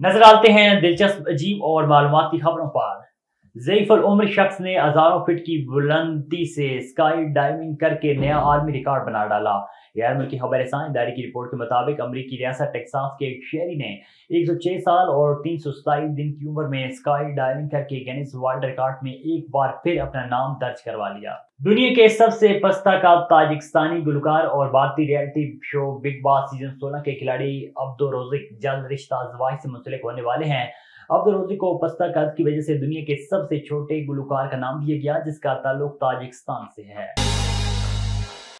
नजर डालते हैं दिलचस्प, अजीब और मालूमाती खबरों पर। ज़ईफ़ुल उम्र शख्स ने हजारों फीट की बुलंदी से स्काई डाइविंग करके नया आर्मी रिकॉर्ड बना डाला। गैर मुल्की खबर इदारे की रिपोर्ट के मुताबिक अमरीकी रियासत टेक्सास के एक शहरी ने 106 साल और 327 दिन की उम्र में स्काई डाइविंग करके गिनीज वर्ल्ड रिकॉर्ड में एक बार फिर अपना नाम दर्ज करवा लिया। दुनिया के सबसे पस्ता का ताजिकिस्तानी गुलकार और भारतीय reality show Bigg Boss season 16 के खिलाड़ी अब्दुर्रज़्ज़ाक जल्द रिश्ता ज़वाज से मुंसलिक होने वाले हैं। अब्दुर्रज़्ज़ाक को पस्ता कद की वजह से दुनिया के सबसे छोटे गुलकार का नाम दिया गया, जिसका ताल्लुक ताजिकिस्तान से है।